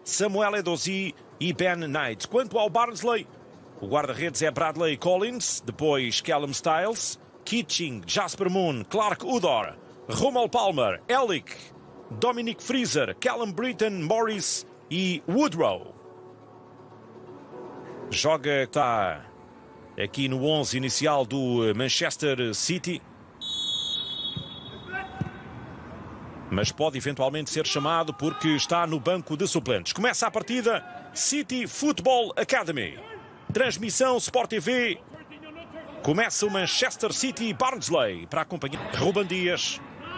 Samuel Edozie e Ben Knight. Quanto ao Barnsley, o guarda-redes é Bradley Collins, depois Callum Styles, Keating, Jasper Moon, Clark Udor, Romal Palmer, Ellick, Dominic Freezer, Callum Britton, Morris e Woodrow. Joga, está aqui no 11 inicial do Manchester City, mas pode eventualmente ser chamado porque está no banco de suplentes. Começa a partida City Football Academy. Transmissão Sport TV. Começa o Manchester City Barnsley para acompanhar Ruben Dias.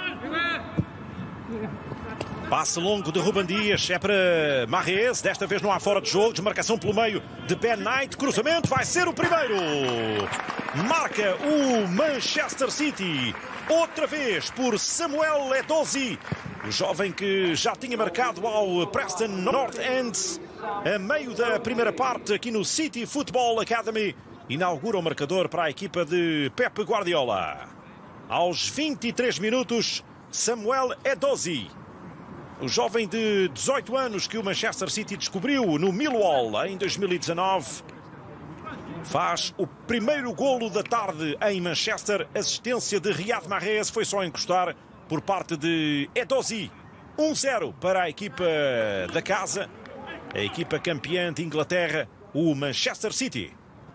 Passe longo de Ruben Dias, é para Mahrez, desta vez não há fora de jogo, desmarcação pelo meio de Ben Knight, cruzamento, vai ser o primeiro. Marca o Manchester City, outra vez por Samuel Edozie, o jovem que já tinha marcado ao Preston North End, a meio da primeira parte aqui no City Football Academy, inaugura o marcador para a equipa de Pep Guardiola. Aos 23 minutos, Samuel Edozie, o jovem de 18 anos que o Manchester City descobriu no Millwall em 2019, faz o primeiro golo da tarde em Manchester. Assistência de Riyad Mahrez, foi só encostar por parte de Edozie. 1-0 para a equipa da casa, a equipa campeã de Inglaterra, o Manchester City.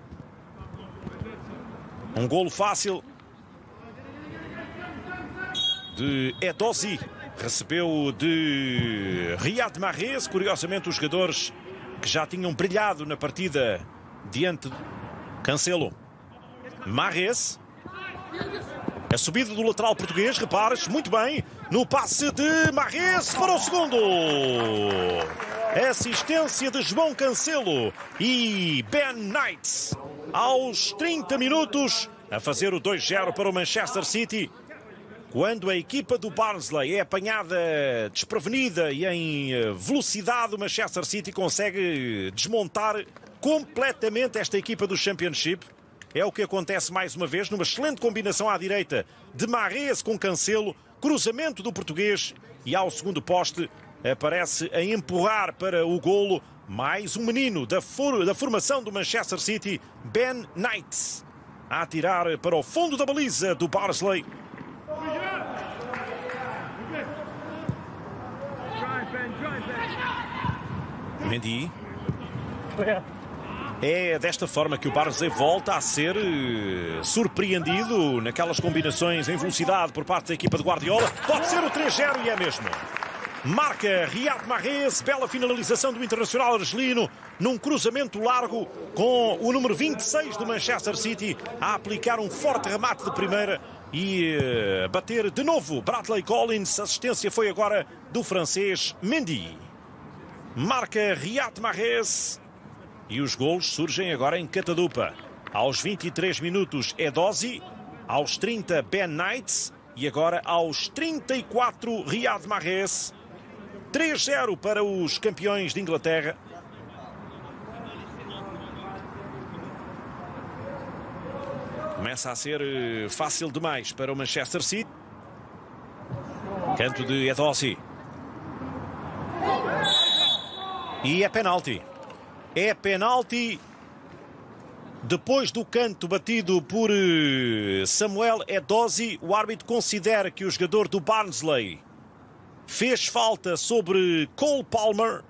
Um golo fácil de Edozie. Recebeu de Riyad Mahrez, curiosamente os jogadores que já tinham brilhado na partida diante de Cancelo. Mahrez, a subida do lateral português, repares, muito bem, no passe de Mahrez para o segundo. Assistência de João Cancelo e Ben Knight aos 30 minutos a fazer o 2-0 para o Manchester City. Quando a equipa do Barnsley é apanhada desprevenida e em velocidade, o Manchester City consegue desmontar completamente esta equipa do Championship. É o que acontece mais uma vez, numa excelente combinação à direita de Mahrez com Cancelo, cruzamento do português e ao segundo poste aparece a empurrar para o golo mais um menino da formação do Manchester City, Ben Knight, a atirar para o fundo da baliza do Barnsley. Mendy. É desta forma que o Barnsley volta a ser surpreendido naquelas combinações em velocidade por parte da equipa de Guardiola. Pode ser o 3-0 e é mesmo. Marca Riyad Mahrez, bela finalização do internacional argelino num cruzamento largo com o número 26 do Manchester City a aplicar um forte remate de primeira e bater de novo Bradley Collins. A assistência foi agora do francês Mendy. Marca Riyad Mahrez e os golos surgem agora em catadupa. Aos 23 minutos Edozie, aos 30 Ben Knight e agora aos 34 Riyad Mahrez. 3-0 para os campeões de Inglaterra. Começa a ser fácil demais para o Manchester City. Canto de Edozie. E é penalti. É penalti depois do canto batido por Samuel Edozie. O árbitro considera que o jogador do Barnsley fez falta sobre Cole Palmer.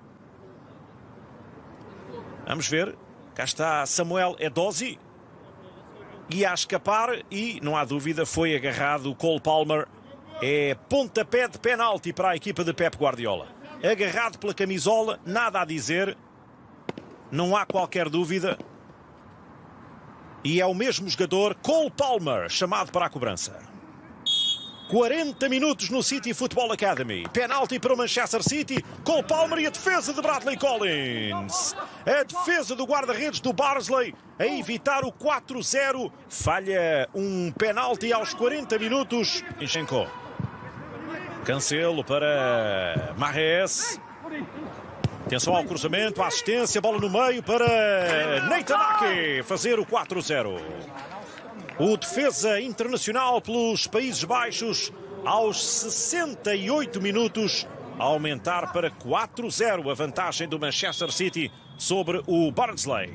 Vamos ver. Cá está Samuel Edozie. Ia a escapar e, não há dúvida, foi agarrado o Cole Palmer. É pontapé de penalti para a equipa de Pep Guardiola. Agarrado pela camisola, nada a dizer. Não há qualquer dúvida. E é o mesmo jogador, Cole Palmer, chamado para a cobrança. 40 minutos no City Football Academy. Penalti para o Manchester City. Cole Palmer e a defesa de Bradley Collins. A defesa do guarda-redes do Barnsley a evitar o 4-0. Falha um penalti aos 40 minutos. Inchenko. Cancelo para Mahrez. Atenção ao cruzamento, a assistência, bola no meio para Nathan Ake fazer o 4-0. O defesa internacional pelos Países Baixos aos 68 minutos, a aumentar para 4-0 a vantagem do Manchester City sobre o Barnsley.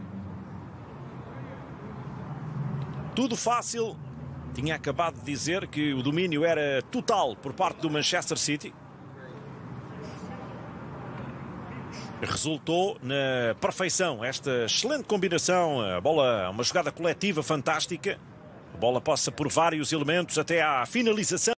Tudo fácil. Tinha acabado de dizer que o domínio era total por parte do Manchester City. Resultou na perfeição esta excelente combinação. A bola, uma jogada coletiva fantástica. A bola passa por vários elementos até à finalização.